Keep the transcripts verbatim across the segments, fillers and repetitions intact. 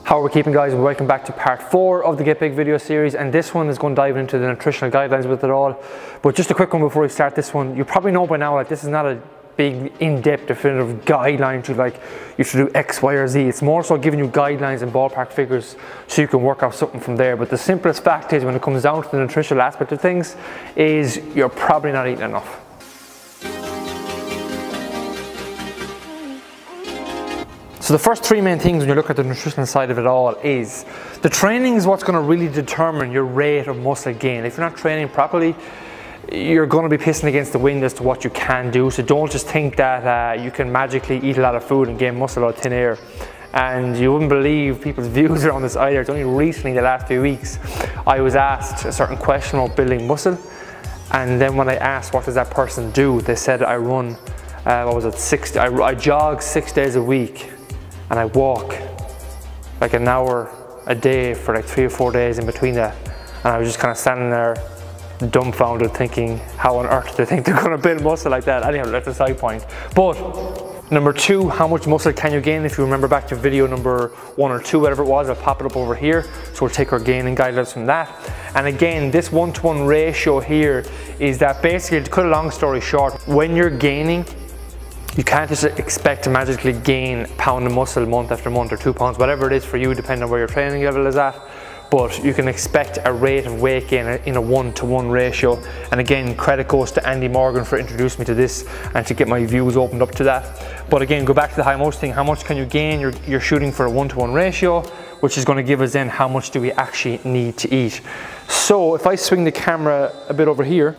How are we keeping, guys? Welcome back to part four of the Get Big video series, and this one is going to dive into the nutritional guidelines with it all. But just a quick one before we start this one. You probably know by now that this is not a big in-depth definitive guideline to like you should do X, Y or Z. It's more so giving you guidelines and ballpark figures so you can work out something from there. But the simplest fact is, when it comes down to the nutritional aspect of things, is you're probably not eating enough. So the first three main things when you look at the nutritional side of it all is the training is what's going to really determine your rate of muscle gain. If you're not training properly, you're going to be pissing against the wind as to what you can do. So don't just think that uh, you can magically eat a lot of food and gain muscle out of thin air. And you wouldn't believe people's views around this either. It's only recently, the last few weeks, I was asked a certain question about building muscle. And then when I asked what does that person do, they said I run, uh, what was it, six, I, I jog six days a week. And I walk like an hour a day for like three or four days in between that. And I was just kind of standing there dumbfounded thinking, how on earth do they think they're going to build muscle like that? Anyhow, that's a side point. But number two, how much muscle can you gain? If you remember back to video number one or two, whatever it was, I'll pop it up over here. So we'll take our gaining guidelines from that. And again, this one-to-one ratio here is that basically, to cut a long story short, when you're gaining, you can't just expect to magically gain a pound of muscle month after month or two pounds, whatever it is for you, depending on where your training level is at. But you can expect a rate of weight gain in a one-to-one ratio. And again, credit goes to Andy Morgan for introducing me to this and to get my views opened up to that. But again, go back to the high most thing. How much can you gain? You're, you're shooting for a one-to-one ratio, which is going to give us then how much do we actually need to eat. So if I swing the camera a bit over here,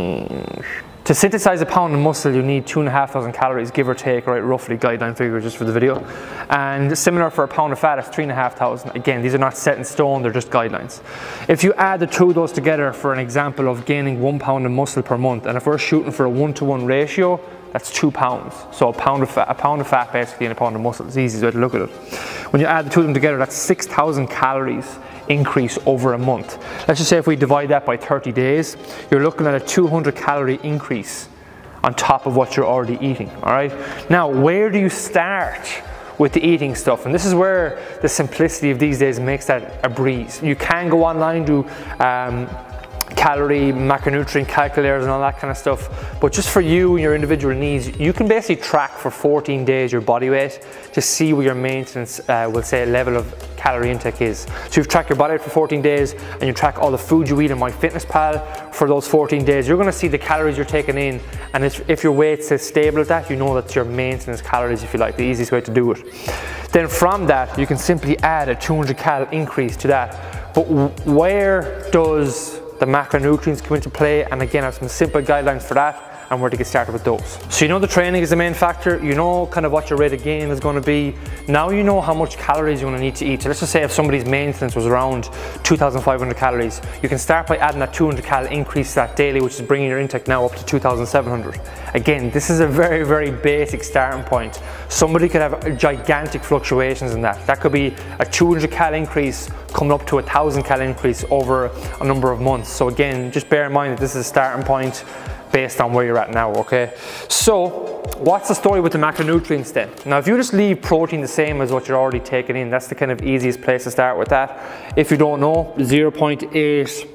mm, to synthesize a pound of muscle, you need two and a half thousand calories, give or take, right? Roughly guideline figure just for the video. And similar for a pound of fat, it's three and a half thousand. Again, these are not set in stone, they're just guidelines. If you add the two of those together for an example of gaining one pound of muscle per month, and if we're shooting for a one-to-one ratio, that's two pounds. So a pound of fat, a pound of fat basically and a pound of muscle. It's the easiest way to look at it. When you add the two of them together, that's six thousand calories increase over a month. Let's just say if we divide that by thirty days, you're looking at a two hundred calorie increase on top of what you're already eating, all right? Now, where do you start with the eating stuff? And this is where the simplicity of these days makes that a breeze. You can go online, do um, calorie, macronutrient calculators and all that kind of stuff, but just for you and your individual needs, you can basically track for fourteen days your body weight to see where your maintenance, uh, we'll say, level of calorie intake is. So you've tracked your body weight for fourteen days and you track all the food you eat in MyFitnessPal for those fourteen days. You're going to see the calories you're taking in, and if, if your weight stays stable at that, you know that's your maintenance calories, if you like, the easiest way to do it. Then from that, you can simply add a two hundred cal increase to that. But where does the macronutrients come into play? And again, I have some simple guidelines for that and where to get started with those. So you know the training is the main factor, you know kind of what your rate of gain is going to be. Now you know how much calories you're going to need to eat. So let's just say if somebody's maintenance was around two thousand five hundred calories, you can start by adding that two hundred cal increase to that daily, which is bringing your intake now up to two thousand seven hundred. Again, this is a very, very basic starting point. Somebody could have gigantic fluctuations in that. That could be a two hundred cal increase coming up to a one thousand cal increase over a number of months. So again, just bear in mind that this is a starting point based on where you're at now, okay? So what's the story with the macronutrients then? Now, if you just leave protein the same as what you're already taking in, that's the kind of easiest place to start with that. If you don't know, zero point eight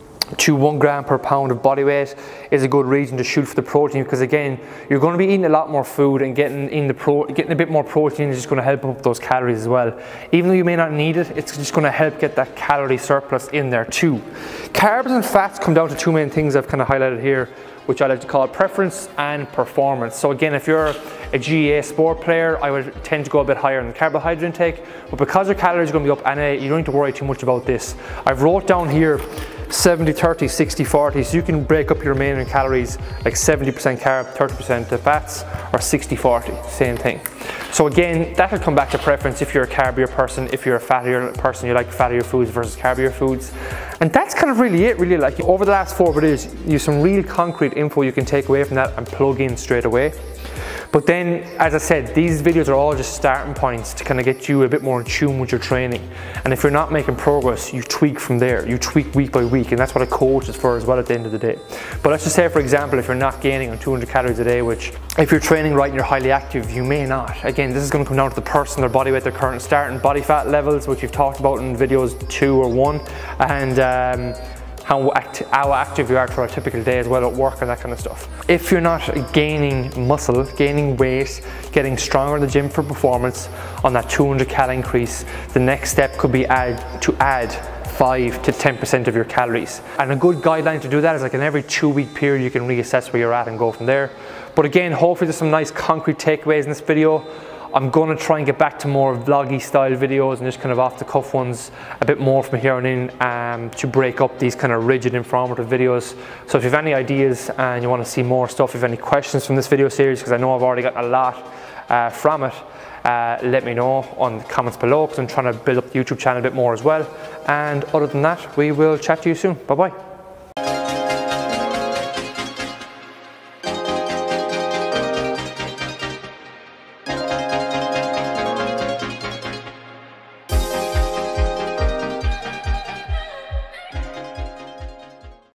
to one gram per pound of body weight is a good reason to shoot for the protein, because again, you're going to be eating a lot more food, and getting in the pro getting a bit more protein is just going to help up those calories as well. Even though you may not need it, it's just going to help get that calorie surplus in there too. Carbs and fats come down to two main things I've kind of highlighted here, which I like to call preference and performance. So again, if you're a G A A sport player, I would tend to go a bit higher in the carbohydrate intake, but because your calories are going to be up anyway, you don't need to worry too much about this. I've wrote down here seventy thirty, sixty forty, so you can break up your remaining calories like seventy percent carb, thirty percent fats, or sixty forty, same thing. So again, that'll come back to preference if you're a carbier person, if you're a fattier person, you like fattier foods versus carbier foods. And that's kind of really it, really. Like over the last four videos, you have some real concrete info you can take away from that and plug in straight away. But then, as I said, these videos are all just starting points to kind of get you a bit more in tune with your training. And if you're not making progress, you tweak from there. You tweak week by week, and that's what a coach is for as well at the end of the day. But let's just say, for example, if you're not gaining on two hundred calories a day, which if you're training right and you're highly active, you may not. Again, this is going to come down to the person, their body weight, their current starting body fat levels, which we've talked about in videos two or one, and um, How, act how active you are for a typical day as well at work and that kind of stuff. If you're not gaining muscle, gaining weight, getting stronger in the gym for performance on that two hundred cal increase, the next step could be add, to add five to ten percent of your calories. And a good guideline to do that is like in every two week period you can reassess where you're at and go from there. But again, hopefully there's some nice concrete takeaways in this video. I'm going to try and get back to more vloggy style videos and just kind of off the cuff ones a bit more from here on in, um, to break up these kind of rigid informative videos. So if you have any ideas and you want to see more stuff, if you have any questions from this video series, because I know I've already gotten a lot uh, from it, uh, let me know on the comments below, because I'm trying to build up the YouTube channel a bit more as well. And other than that, we will chat to you soon. Bye bye.